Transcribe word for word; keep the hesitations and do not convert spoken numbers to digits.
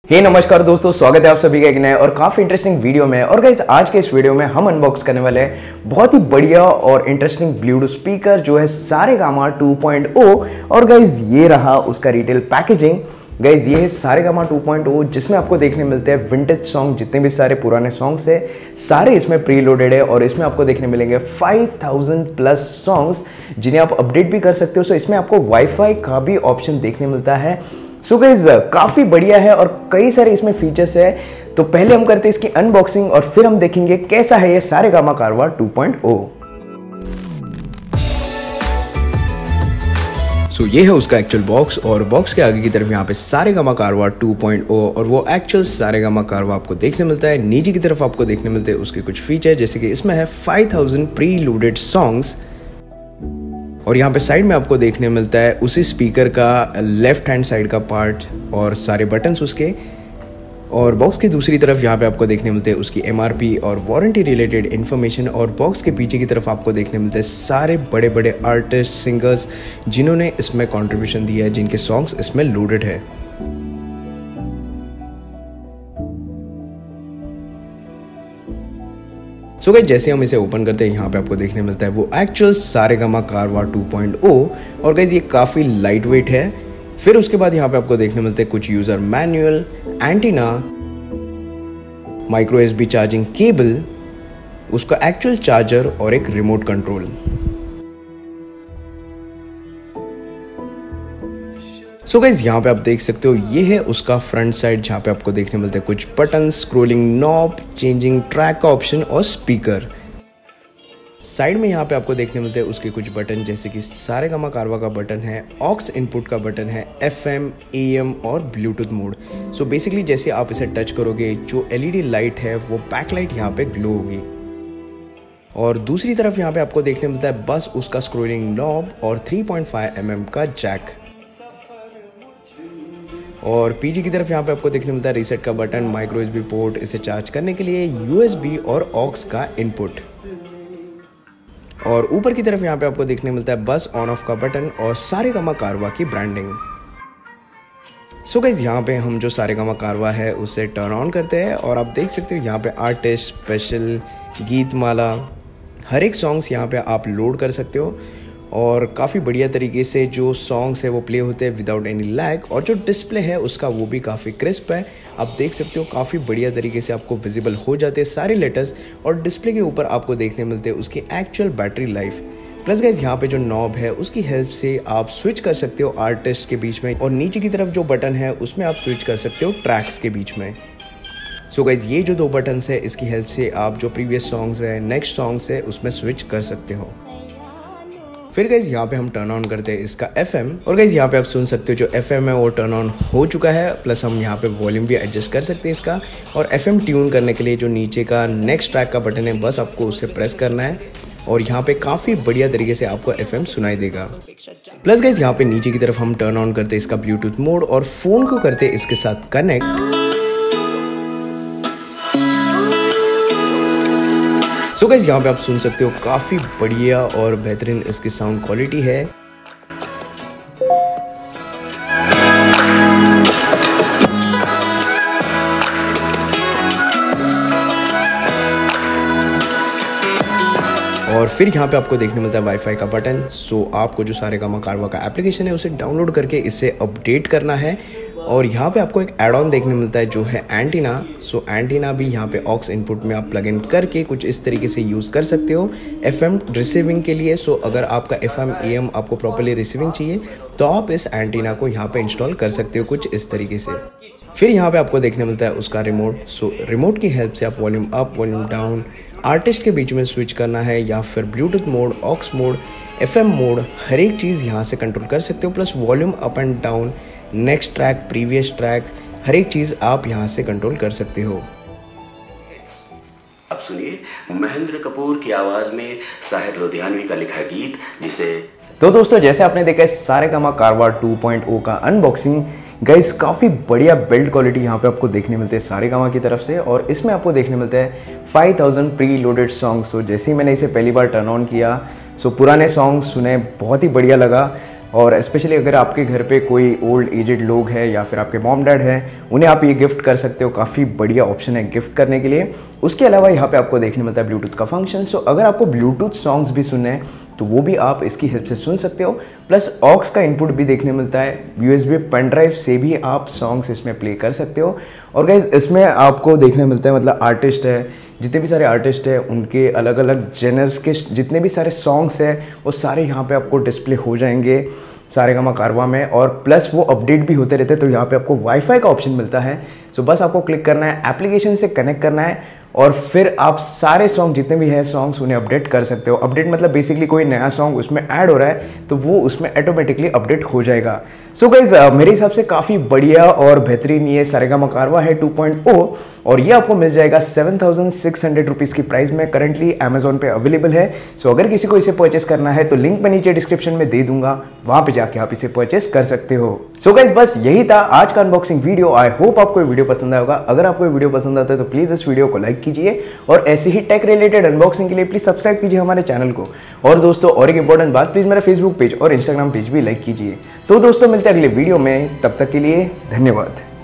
हे hey, नमस्कार दोस्तों, स्वागत है आप सभी का एक नए और काफ़ी इंटरेस्टिंग वीडियो में। और गाइस आज के इस वीडियो में हम अनबॉक्स करने वाले हैं बहुत ही बढ़िया और इंटरेस्टिंग ब्लूटूथ स्पीकर जो है सारेगामा टू पॉइंट ओ। और गाइस ये रहा उसका रिटेल पैकेजिंग। गाइस ये है सारेगामा टू पॉइंट ओ जिसमें आपको देखने मिलते हैं विंटेज सॉन्ग, जितने भी सारे पुराने सॉन्ग्स है सारे इसमें प्री लोडेड है। और इसमें आपको देखने मिलेंगे फाइव थाउजेंड प्लस सॉन्ग्स जिन्हें आप अपडेट भी कर सकते हो। सो इसमें आपको वाईफाई का भी ऑप्शन देखने मिलता है। सो so गाइस काफ़ी बढ़िया है और कई सारे इसमें फीचर्स है। तो पहले हम करते हैं इसकी अनबॉक्सिंग और फिर हम देखेंगे कैसा है ये Saregama Carvaan two point O. So so, ये है उसका एक्चुअल बॉक्स और बॉक्स के आगे की तरफ यहाँ पे सारेगामा कारवा टू पॉइंट ओ और वो एक्चुअल सारेगामा कारवा आपको देखने मिलता है। नीचे की तरफ आपको देखने मिलते हैं उसके कुछ फीचर, जैसे कि इसमें है five thousand pre loaded songs. और यहाँ पे साइड में आपको देखने मिलता है उसी स्पीकर का लेफ्ट हैंड साइड का पार्ट और सारे बटन्स उसके। और बॉक्स की दूसरी तरफ यहाँ पे आपको देखने मिलते हैं उसकी एमआरपी और वारंटी रिलेटेड इन्फॉर्मेशन। और बॉक्स के पीछे की तरफ आपको देखने मिलते हैं सारे बड़े बड़े आर्टिस्ट, सिंगर्स जिन्होंने इसमें कंट्रीब्यूशन दिया है, जिनके सॉन्ग्स इसमें लोडेड है। सो गाइस जैसे हम इसे ओपन करते हैं यहाँ पे आपको देखने मिलता है वो actual Saregama Carvaan two point ओ। और गाइस ये काफ़ी लाइट वेट है। फिर उसके बाद यहाँ पे आपको देखने मिलते हैं कुछ user manual, antenna, micro USB charging cable, उसका एक्चुअल चार्जर और एक रिमोट कंट्रोल। सो गाइस यहाँ पे आप देख सकते हो ये है उसका फ्रंट साइड, जहाँ पे आपको देखने मिलते हैं कुछ button, scrolling knob, changing track का ऑप्शन और स्पीकर। साइड में यहाँ पे आपको देखने मिलते हैं उसके कुछ बटन, जैसे कि सारेगामा कारवा का बटन है, ऑक्स इनपुट का बटन है, एफएम, एएम और ब्लूटूथ मोड। सो बेसिकली जैसे आप इसे टच करोगे जो एलईडी लाइट है वो बैक लाइट यहाँ पे ग्लो होगी। और दूसरी तरफ यहाँ पे आपको देखने मिलता है बस उसका स्क्रोलिंग नॉब और three point five M M का जैक। और पीछे की तरफ यहाँ पे आपको देखने मिलता है रीसेट का बटन, माइक्रो एसबी पोर्ट इसे चार्ज करने के लिए, यूएसबी और ऑक्स का इनपुट। और ऊपर की तरफ यहाँ पे आपको देखने मिलता है बस ऑन ऑफ का बटन और सारेगामा कारवा की ब्रांडिंग। सो गाइस यहाँ पे हम जो सारेगामा कारवा है उसे टर्न ऑन करते हैं और आप देख सकते हो यहाँ पे आर्टिस्ट, स्पेशल, गीत माला, हर एक सॉन्ग्स यहाँ पे आप लोड कर सकते हो। और काफ़ी बढ़िया तरीके से जो सॉन्ग्स है वो प्ले होते हैं विदाउट एनी लैग। और जो डिस्प्ले है उसका वो भी काफ़ी क्रिस्प है, आप देख सकते हो काफ़ी बढ़िया तरीके से आपको विजिबल हो जाते हैं सारे लेटर्स। और डिस्प्ले के ऊपर आपको देखने मिलते हैं उसकी actual battery life. Plus guys यहाँ पे जो नॉब है उसकी हेल्प से आप स्विच कर सकते हो आर्टिस्ट के बीच में, और नीचे की तरफ जो बटन है उसमें आप स्विच कर सकते हो ट्रैक्स के बीच में। सो गाइस ये जो दो बटन्स है इसकी हेल्प से आप जो प्रीवियस सॉन्ग्स है, नेक्स्ट सॉन्ग्स है, उसमें स्विच कर सकते हो। फिर गाइज यहाँ पे हम टर्न ऑन करते हैं इसका एफएम। और गाइज यहाँ पे आप सुन सकते हो जो एफएम है वो टर्न ऑन हो चुका है। प्लस हम यहाँ पे वॉल्यूम भी एडजस्ट कर सकते हैं इसका। और एफएम ट्यून करने के लिए जो नीचे का नेक्स्ट ट्रैक का बटन है बस आपको उसे प्रेस करना है और यहाँ पे काफ़ी बढ़िया तरीके से आपको एफएम सुनाई देगा। प्लस गाइज यहाँ पे नीचे की तरफ हम टर्न ऑन करते हैं इसका ब्लूटूथ मोड और फ़ोन को करते हैं इसके साथ कनेक्ट। सो so गाइस यहाँ पे आप सुन सकते हो काफ़ी बढ़िया और बेहतरीन इसकी साउंड क्वालिटी है। और फिर यहाँ पे आपको देखने मिलता है वाईफाई का बटन। सो so आपको जो सारेगामा कारवा का एप्लीकेशन है उसे डाउनलोड करके इसे अपडेट करना है। और यहाँ पे आपको एक एड ऑन देखने मिलता है जो है एंटीना। सो एंटीना भी यहाँ पे ऑक्स इनपुट में आप प्लग इन करके कुछ इस तरीके से यूज़ कर सकते हो एफएम रिसीविंग के लिए। सो अगर आपका एफएम एएम आपको प्रॉपर्ली रिसीविंग चाहिए तो आप इस एंटीना को यहाँ पे इंस्टॉल कर सकते हो कुछ इस तरीके से। फिर यहाँ पे आपको देखने मिलता है उसका रिमोट। सो रिमोट की हेल्प से आप volume up, volume down, artist के बीच में स्विच करना है या फिर Bluetooth mode, aux mode, FM mode, हर एक चीज़ यहाँ से कंट्रोल कर सकते हो। Plus volume up and down, next track, previous track, हर एक चीज़ आप यहाँ से कंट्रोल कर सकते हो। अब सुनिए महेंद्र कपूर की आवाज़ में साहिर लुधियानवी का लिखा गीत, जिसे तो दोस्तों जैसे आपने देखा है सारेगामा कारवा टू पॉइंट ओ का अनबॉक्सिंग। गाइस काफ़ी बढ़िया बिल्ड क्वालिटी यहाँ पे आपको देखने मिलते हैं सारेगामा की तरफ से। और इसमें आपको देखने मिलता है five thousand pre loaded songs. So जैसे ही मैंने इसे पहली बार टर्न ऑन किया सो पुराने सॉन्ग सुने, बहुत ही बढ़िया लगा। और स्पेशली अगर आपके घर पे कोई ओल्ड एजेड लोग हैं या फिर आपके मॉम डैड हैं, उन्हें आप ये गिफ्ट कर सकते हो। काफ़ी बढ़िया ऑप्शन है गिफ्ट करने के लिए। उसके अलावा यहाँ पे आपको देखने मिलता है ब्लूटूथ का फंक्शन। सो अगर आपको ब्लूटूथ सॉन्ग्स भी सुनने हैं तो वो भी आप इसकी हेल्प से सुन सकते हो। प्लस ऑक्स का इनपुट भी देखने मिलता है, यूएसबी पेन ड्राइव से भी आप सॉन्ग्स इसमें प्ले कर सकते हो। और गाइज इसमें आपको देखने मिलता है मतलब आर्टिस्ट है, जितने भी सारे आर्टिस्ट हैं उनके अलग अलग जेनर्स के जितने भी सारे सॉन्ग्स हैं वो सारे यहाँ पे आपको डिस्प्ले हो जाएंगे सारेगामा कारवा में। और प्लस वो अपडेट भी होते रहते हैं, तो यहाँ पे आपको वाईफाई का ऑप्शन मिलता है। सो बस आपको क्लिक करना है, एप्लीकेशन से कनेक्ट करना है और फिर आप सारे सॉन्ग जितने भी हैं सॉन्ग्स उन्हें अपडेट कर सकते हो। अपडेट मतलब बेसिकली कोई नया सॉन्ग उसमें ऐड हो रहा है तो वो उसमें ऑटोमेटिकली अपडेट हो जाएगा। सो गाइज मेरे हिसाब से काफ़ी बढ़िया और बेहतरीन ये सारेगामा कारवा है टू पॉइंट ओ और ये आपको मिल जाएगा seven thousand six hundred rupees की प्राइस में। करंटली अमेजोन पे अवेलेबल है। सो अगर किसी को इसे परचेस करना है तो लिंक मैं नीचे डिस्क्रिप्शन में दे दूंगा, वहां पे जाके आप इसे परचेस कर सकते हो। सो गाइज बस यही था आज का अनबॉक्सिंग वीडियो। आई होप आपको वीडियो पसंद आएगा। अगर आपको वीडियो पसंद आता है तो प्लीज इस वीडियो को लाइक कीजिए और ऐसे ही टेक रिलेटेड अनबॉक्सिंग के लिए प्लीज सब्सक्राइब कीजिए हमारे चैनल को। और दोस्तों और एक इंपॉर्टेंट बात, प्लीज मेरा फेसबुक पेज और इंस्टाग्राम पेज भी लाइक कीजिए। तो दोस्तों मिलते हैं अगले वीडियो में, तब तक के लिए धन्यवाद।